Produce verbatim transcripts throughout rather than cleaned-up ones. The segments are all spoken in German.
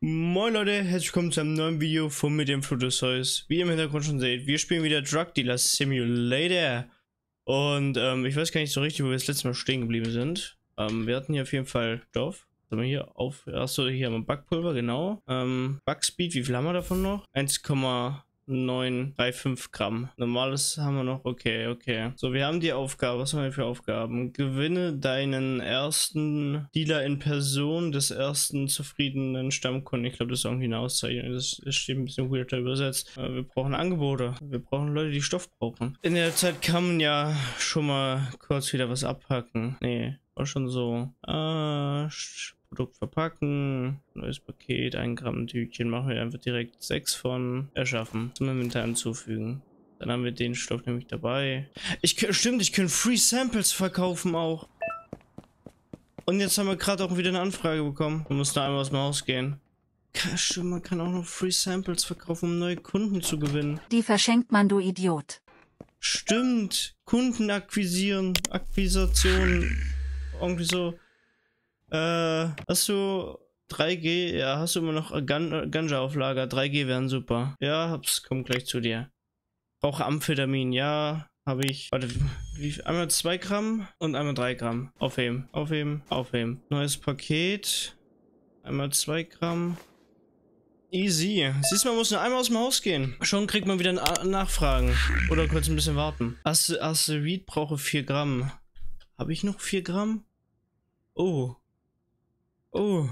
Moin Leute, herzlich willkommen zu einem neuen Video von mit dem Flutterzeus. Wie ihr im Hintergrund schon seht, wir spielen wieder Drug Dealer Simulator. Und ähm, ich weiß gar nicht so richtig, wo wir das letzte Mal stehen geblieben sind. Ähm, wir hatten hier auf jeden Fall Stoff. Was haben wir hier auf? Achso, hier haben wir Backpulver, genau. Ähm, Backspeed, wie viel haben wir davon noch? eins Komma neun drei fünf Gramm. Normales haben wir noch. Okay, okay. So, wir haben die Aufgabe. Was haben wir für Aufgaben? Gewinne deinen ersten Dealer in Person des ersten zufriedenen Stammkunden. Ich glaube, das ist irgendwie eine Auszeichnung. Das, das steht ein bisschen weird übersetzt. Wir brauchen Angebote. Wir brauchen Leute, die Stoff brauchen. In der Zeit kann man ja schon mal kurz wieder was abpacken. Nee, war schon so. Äh, Produkt verpacken, neues Paket, ein Gramm Tütchen, machen wir einfach direkt sechs von erschaffen, zum Inventar hinzufügen. Dann haben wir den Stoff nämlich dabei. Ich stimmt, ich kann Free Samples verkaufen auch. Und jetzt haben wir gerade auch wieder eine Anfrage bekommen. Wir mussten einmal aus dem Haus gehen. Stimmt, man kann auch noch Free Samples verkaufen, um neue Kunden zu gewinnen. Die verschenkt man, du Idiot. Stimmt, Kunden akquisieren, Akquisition, irgendwie so. Äh, hast du drei G? Ja, hast du immer noch Gan Ganja auf Lager? drei G wären super. Ja, hab's, komm gleich zu dir. Brauche Amphetamin, ja, habe ich. Warte, wie, einmal zwei Gramm und einmal drei Gramm. Aufheben, aufheben, aufheben. Neues Paket. Einmal zwei Gramm. Easy. Siehst du, man muss nur einmal aus dem Haus gehen. Schon kriegt man wieder Nachfragen. Oder kurz ein bisschen warten. Acerid brauche vier Gramm. Habe ich noch vier Gramm? Oh. Oh.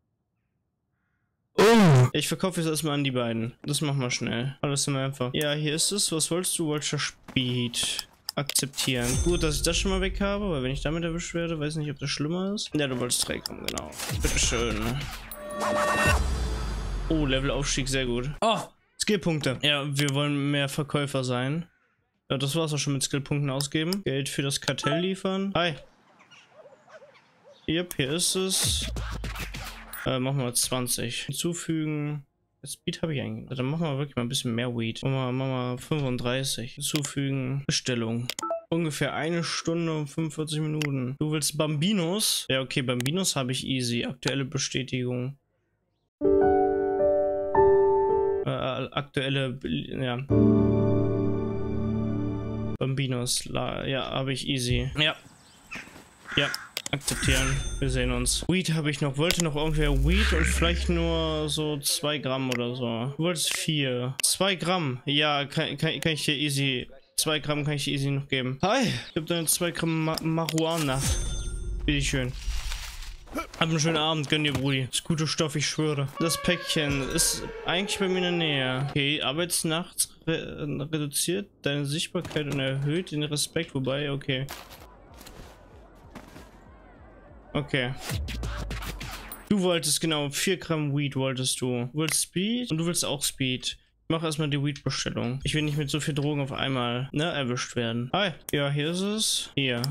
Oh. Ich verkaufe jetzt erstmal an die beiden. Das machen wir schnell. Alles immer einfach. Ja, hier ist es. Was wolltest du? Vulture Speed. Akzeptieren. Gut, dass ich das schon mal weg habe, weil wenn ich damit erwischt werde, weiß nicht, ob das schlimmer ist. Ja, du wolltest drei kommen, genau. Bitteschön. Oh, Levelaufstieg, sehr gut. Oh, Skillpunkte. Ja, wir wollen mehr Verkäufer sein. Ja, das war's auch schon mit Skillpunkten ausgeben. Geld für das Kartell liefern. Hi. Yep, hier ist es. Äh, machen wir zwanzig. Hinzufügen. Speed habe ich eigentlich. Dann machen wir wirklich mal ein bisschen mehr Weed. Machen wir, machen wir fünfunddreißig. Hinzufügen. Bestellung. Ungefähr eine Stunde und fünfundvierzig Minuten. Du willst Bambinos? Ja, okay, Bambinos habe ich easy. Aktuelle Bestätigung. Äh, aktuelle. Ja. Bambinos. Ja, habe ich easy. Ja. Ja. Akzeptieren. Wir sehen uns. Weed habe ich noch. Wollte noch irgendwer Weed und vielleicht nur so zwei Gramm oder so. Du wolltest vier. zwei Gramm. Ja, kann, kann, kann ich dir easy. zwei Gramm kann ich dir easy noch geben. Hi. Ich habe deine zwei Gramm Ma Marihuana. Bitteschön. Hab einen schönen Abend. Gönn dir, Brudi. Das ist guter Stoff, ich schwöre. Das Päckchen ist eigentlich bei mir in der Nähe. Okay, Arbeitsnacht re reduziert deine Sichtbarkeit und erhöht den Respekt. Wobei, okay. Okay. Du wolltest genau vier Gramm Weed wolltest du. Du willst Speed und du willst auch Speed. Ich mache erstmal die Weed-Bestellung. Ich will nicht mit so viel Drogen auf einmal, ne, erwischt werden. Hi. Ja, hier ist es. Hier.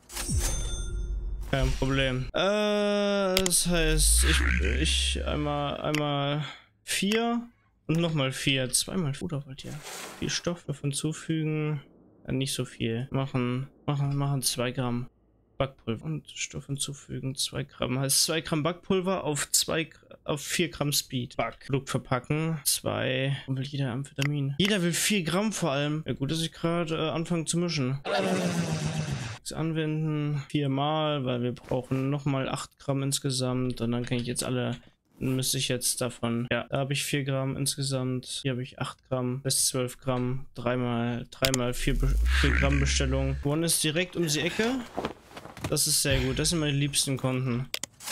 Kein Problem. Äh, das heißt, ich, ich einmal, einmal vier und nochmal vier. Zweimal Futter wollt ihr. Viel Stoff davon zufügen. Ja, nicht so viel. Machen, machen, machen zwei Gramm. Backpulver und Stoff hinzufügen, zwei Gramm. Heißt zwei Gramm Backpulver auf zwei auf vier Gramm Speed. Back. Produkt verpacken. zwei. Und will jeder Amphetamin. Jeder will vier Gramm vor allem. Ja, gut, dass ich gerade äh, anfange zu mischen. Anwenden. Viermal, weil wir brauchen nochmal acht Gramm insgesamt. Und dann kann ich jetzt alle. Dann müsste ich jetzt davon. Ja, da habe ich vier Gramm insgesamt. Hier habe ich acht Gramm bis zwölf Gramm. Dreimal, dreimal vier, vier Gramm Bestellung. One ist direkt um die Ecke. Das ist sehr gut. Das sind meine liebsten Kunden.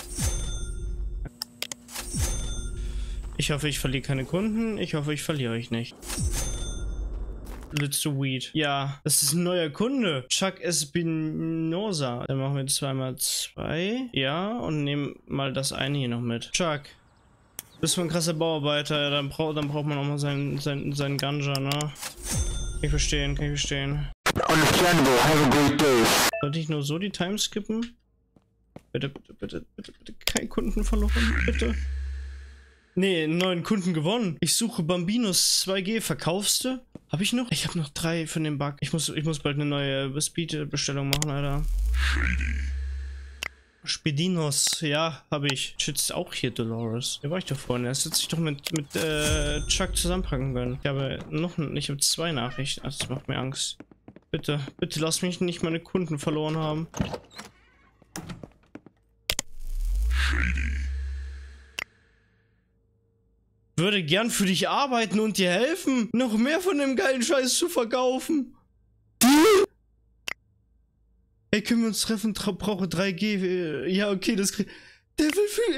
Ich hoffe, ich verliere keine Kunden. Ich hoffe, ich verliere euch nicht. Willst du Weed? Ja, das ist ein neuer Kunde. Chuck Espinosa. Dann machen wir zweimal zwei. Ja, und nehmen mal das eine hier noch mit. Chuck. Bist du ein krasser Bauarbeiter? Ja, dann, brauch, dann braucht man auch mal seinen sein, sein Ganja, ne? Kann ich verstehen, kann ich verstehen. Understandable, have a great day. Sollte ich nur so die Time skippen? Bitte, bitte, bitte, bitte, bitte, kein Kunden verloren, bitte. Nee, einen neuen Kunden gewonnen. Ich suche Bambinos zwei G. Verkaufst du? Habe ich noch? Ich habe noch drei von dem Bug. Ich muss, ich muss bald eine neue Speed-Bestellung machen, Alter. Spedinos, ja, habe ich. Schützt auch hier Dolores. Hier war ich doch vorhin. Das hätte ich doch mit, mit äh, Chuck zusammenpacken können. Ich habe noch ich habe zwei Nachrichten. Also, das macht mir Angst. Bitte, bitte lass mich nicht meine Kunden verloren haben. Würde gern für dich arbeiten und dir helfen, noch mehr von dem geilen Scheiß zu verkaufen. Hey, können wir uns treffen? Tra brauche drei G. Ja, okay, das krieg... Der will viel...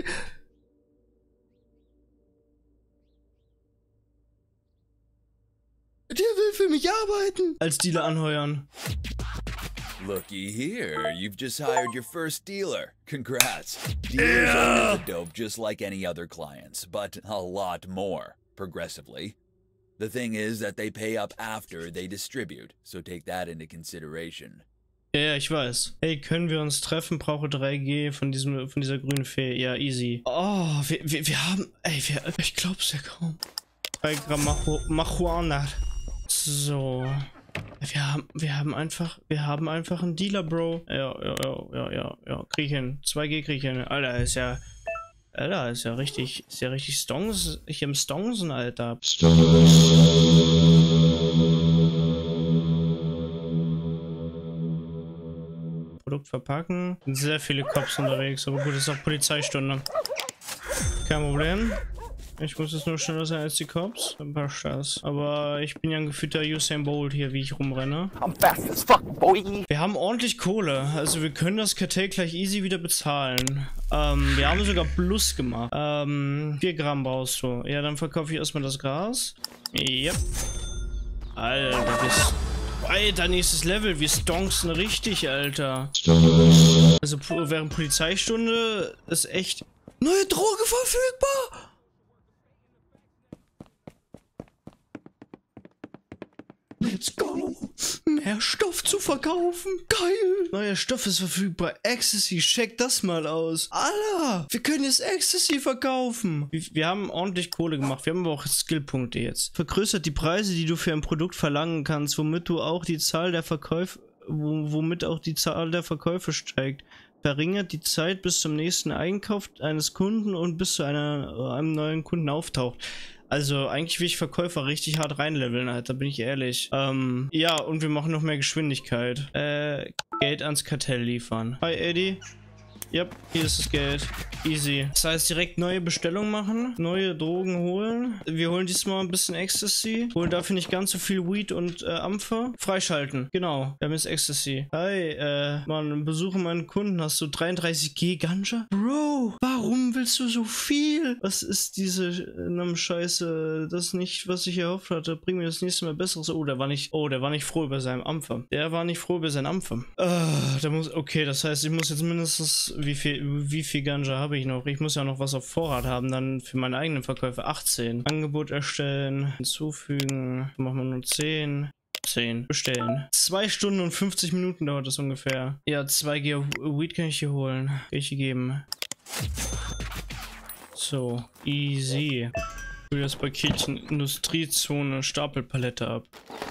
Der will für mich arbeiten. Als Dealer anheuern. Looky here, you've just hired your first dealer. Congrats. Dealers are the dope just like any other clients, but a lot more, progressively. The thing is that they pay up after they distribute, so take that into consideration. Ja, ich weiß. Hey, können wir uns treffen? Brauche drei G von diesem, von dieser grünen Fee. Ja, easy. Oh, wir, wir, wir haben... Ey, wir, ich glaub's ja kaum. drei Gramm Machu, Marihuana. So. Wir haben, wir haben einfach, wir haben einfach einen Dealer, Bro. Ja, ja, ja, ja, ja, ja. Krieg ich hin. zwei G krieg ich hin. Alter, ist ja... Alter, ist ja richtig, ist ja richtig Stongs, ich im Stonsen, Alter. Produkt verpacken. Sind sehr viele Cops unterwegs, aber gut, das ist auch Polizeistunde. Kein Problem. Ich muss jetzt nur schneller sein als die Cops. Dann passt das. Aber ich bin ja ein gefühlter Usain Bolt hier, wie ich rumrenne. I'm fast as fuck, boy. Wir haben ordentlich Kohle. Also wir können das Kartell gleich easy wieder bezahlen. Ähm, wir haben sogar Plus gemacht. Ähm, vier Gramm brauchst du. Ja, dann verkaufe ich erstmal das Gras. Yep. Alter, bis... Alter, nächstes Level. Wir stonken richtig, Alter. Also während Polizeistunde ist echt... Neue Droge verfügbar! Let's go! Mehr Stoff zu verkaufen! Geil! Neuer Stoff ist verfügbar. Ecstasy, check das mal aus. Alter! Wir können jetzt Ecstasy verkaufen! Wir, wir haben ordentlich Kohle gemacht. Wir haben aber auch Skillpunkte jetzt. Vergrößert die Preise, die du für ein Produkt verlangen kannst, womit du auch die Zahl der Verkäufe, womit auch die Zahl der Verkäufe steigt. Verringert die Zeit bis zum nächsten Einkauf eines Kunden und bis zu einer, einem neuen Kunden auftaucht. Also eigentlich will ich Verkäufer richtig hart reinleveln, Alter, bin ich ehrlich. Ähm, ja, und wir machen noch mehr Geschwindigkeit. Äh, Geld ans Kartell liefern. Hi, Eddie. Yep, hier ist das Geld. Easy. Das heißt, direkt neue Bestellungen machen, neue Drogen holen. Wir holen diesmal ein bisschen Ecstasy. Holen dafür nicht ganz so viel Weed und äh, Ampfer. Freischalten. Genau. Wir haben jetzt Ecstasy. Hi, äh, Mann, besuche meinen Kunden. Hast du dreiunddreißig G Ganja? Bro, warum willst du so viel? Was ist diese äh, Scheiße? Das ist nicht, was ich erhofft hatte. Bring mir das nächste Mal Besseres. Oh, der war nicht, oh, der war nicht froh über seinen Ampfer. Der war nicht froh über seinen Ampfer. Äh, der muss, okay, das heißt, ich muss jetzt mindestens Wie viel, wie viel Ganja habe ich noch? Ich muss ja noch was auf Vorrat haben, dann für meine eigenen Verkäufe. achtzehn. Angebot erstellen, hinzufügen. Machen wir nur zehn. zehn. Bestellen. zwei Stunden und fünfzig Minuten dauert das ungefähr. Ja, zwei G Weed kann ich hier holen. Kann ich hier geben. So, easy. Ich will das Paketchen Industriezone Stapelpalette ab.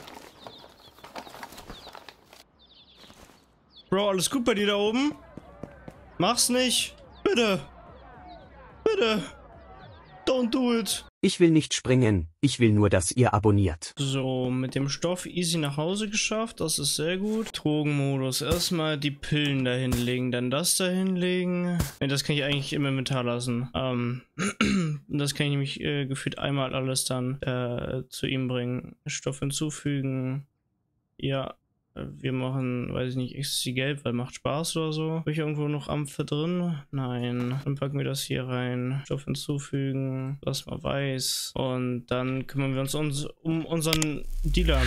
Bro, alles gut bei dir da oben? Mach's nicht. Bitte. Bitte. Don't do it. Ich will nicht springen. Ich will nur, dass ihr abonniert. So, mit dem Stoff easy nach Hause geschafft. Das ist sehr gut. Drogenmodus. Erstmal die Pillen da hinlegen, dann das da hinlegen. Ne, das kann ich eigentlich im Inventar lassen. Ähm, das kann ich nämlich äh, gefühlt einmal alles dann äh, zu ihm bringen. Stoff hinzufügen. Ja. Wir machen, weiß ich nicht, Ecstasy gelb, weil macht Spaß oder so. Habe ich irgendwo noch Ampfer drin? Nein. Dann packen wir das hier rein. Stoff hinzufügen. Lass mal weiß. Und dann kümmern wir uns, uns um unseren Dealer.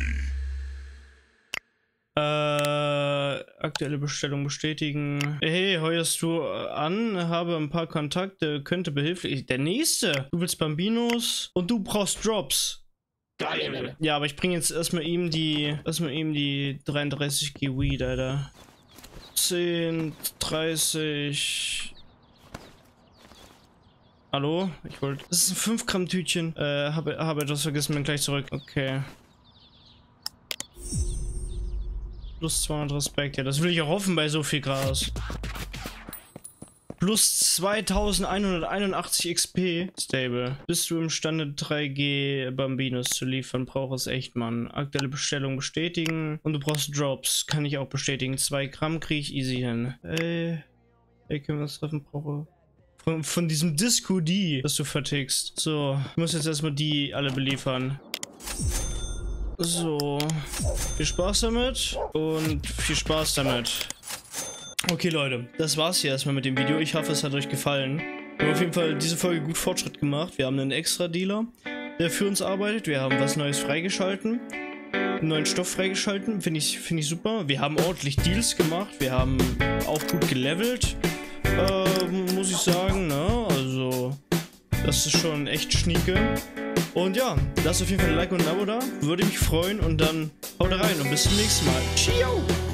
Äh, aktuelle Bestellung bestätigen. Hey, heuerst du an? Habe ein paar Kontakte, könnte behilflich. Der nächste. Du willst Bambinos und du brauchst Drops. Geil. Ja, aber ich bringe jetzt erstmal ihm die erstmal ihm die dreiunddreißig G Weed, Alter. zehn, dreißig. Hallo? Ich wollte. Das ist ein fünf Gramm Tütchen. Äh, habe habe etwas vergessen, bin gleich zurück. Okay. Plus zweihundert Respekt. Ja, das will ich auch hoffen bei so viel Gras. Plus zweitausendeinhunderteinundachtzig X P. Stable. Bist du imstande, drei G Bambinos zu liefern? Brauch es echt, Mann. Aktuelle Bestellung bestätigen. Und du brauchst Drops. Kann ich auch bestätigen. zwei Gramm kriege ich easy hin. Ey. Ey, können wir uns treffen? Brauche. Von, von diesem Disco die, das du vertickst. So. Ich muss jetzt erstmal die alle beliefern. So. Viel Spaß damit. Und viel Spaß damit. Okay, Leute, das war's hier erstmal mit dem Video. Ich hoffe, es hat euch gefallen. Wir haben auf jeden Fall diese Folge gut Fortschritt gemacht. Wir haben einen Extra-Dealer, der für uns arbeitet. Wir haben was Neues freigeschalten. Einen neuen Stoff freigeschalten. Finde ich, find ich super. Wir haben ordentlich Deals gemacht. Wir haben auch gut gelevelt. Äh, muss ich sagen, ne? Also, das ist schon echt schnieke. Und ja, lasst auf jeden Fall ein Like und ein Abo da. Würde mich freuen. Und dann haut rein und bis zum nächsten Mal. Ciao!